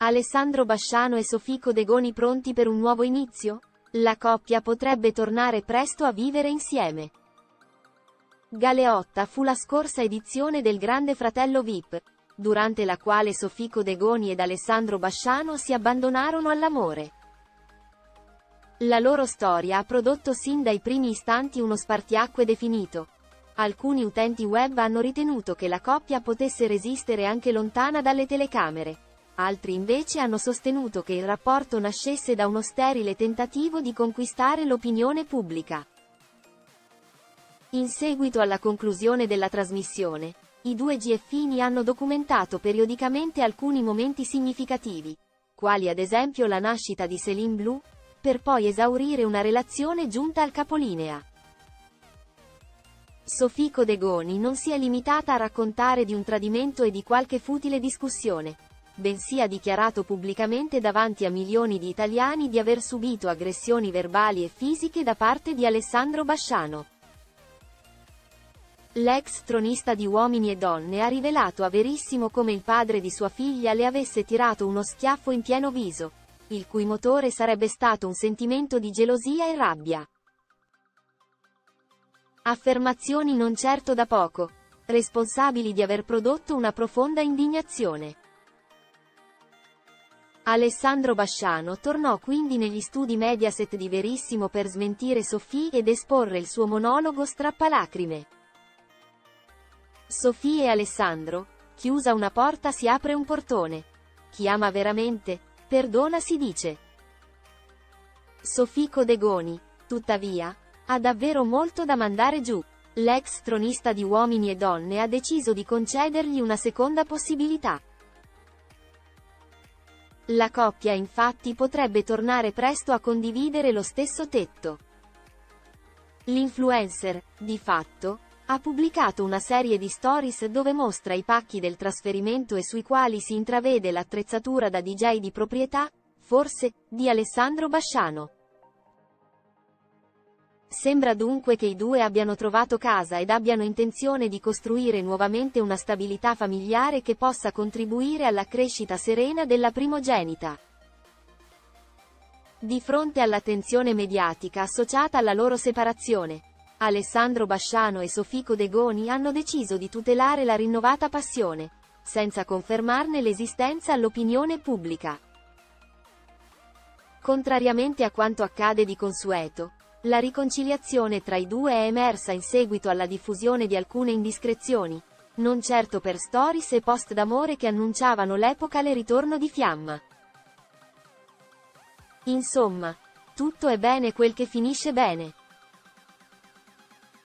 Alessandro Basciano e Sofico De Goni pronti per un nuovo inizio? La coppia potrebbe tornare presto a vivere insieme. Galeotta fu la scorsa edizione del Grande Fratello VIP, durante la quale Sofico De Goni ed Alessandro Basciano si abbandonarono all'amore. La loro storia ha prodotto sin dai primi istanti uno spartiacque definito. Alcuni utenti web hanno ritenuto che la coppia potesse resistere anche lontana dalle telecamere. Altri invece hanno sostenuto che il rapporto nascesse da uno sterile tentativo di conquistare l'opinione pubblica. In seguito alla conclusione della trasmissione, i due GFini hanno documentato periodicamente alcuni momenti significativi, quali ad esempio la nascita di Céline Blue, per poi esaurire una relazione giunta al capolinea. Sofico De Goni non si è limitata a raccontare di un tradimento e di qualche futile discussione, bensì ha dichiarato pubblicamente davanti a milioni di italiani di aver subito aggressioni verbali e fisiche da parte di Alessandro Basciano. L'ex tronista di Uomini e Donne ha rivelato a Verissimo come il padre di sua figlia le avesse tirato uno schiaffo in pieno viso, il cui motore sarebbe stato un sentimento di gelosia e rabbia. Affermazioni non certo da poco, responsabili di aver prodotto una profonda indignazione. Alessandro Basciano tornò quindi negli studi Mediaset di Verissimo per smentire Sophie ed esporre il suo monologo strappalacrime. Sophie e Alessandro, chiusa una porta si apre un portone. Chi ama veramente, perdona si dice. Sofico De Goni, tuttavia, ha davvero molto da mandare giù. L'ex tronista di Uomini e Donne ha deciso di concedergli una seconda possibilità. La coppia infatti potrebbe tornare presto a condividere lo stesso tetto. L'influencer, di fatto, ha pubblicato una serie di stories dove mostra i pacchi del trasferimento e sui quali si intravede l'attrezzatura da DJ di proprietà, forse, di Alessandro Basciano. Sembra dunque che i due abbiano trovato casa ed abbiano intenzione di costruire nuovamente una stabilità familiare che possa contribuire alla crescita serena della primogenita. Di fronte all'attenzione mediatica associata alla loro separazione, Alessandro Basciano e Sofico De Goni hanno deciso di tutelare la rinnovata passione, senza confermarne l'esistenza all'opinione pubblica. Contrariamente a quanto accade di consueto, la riconciliazione tra i due è emersa in seguito alla diffusione di alcune indiscrezioni, non certo per stories e post d'amore che annunciavano l'epocale ritorno di Fiamma. Insomma, tutto è bene quel che finisce bene.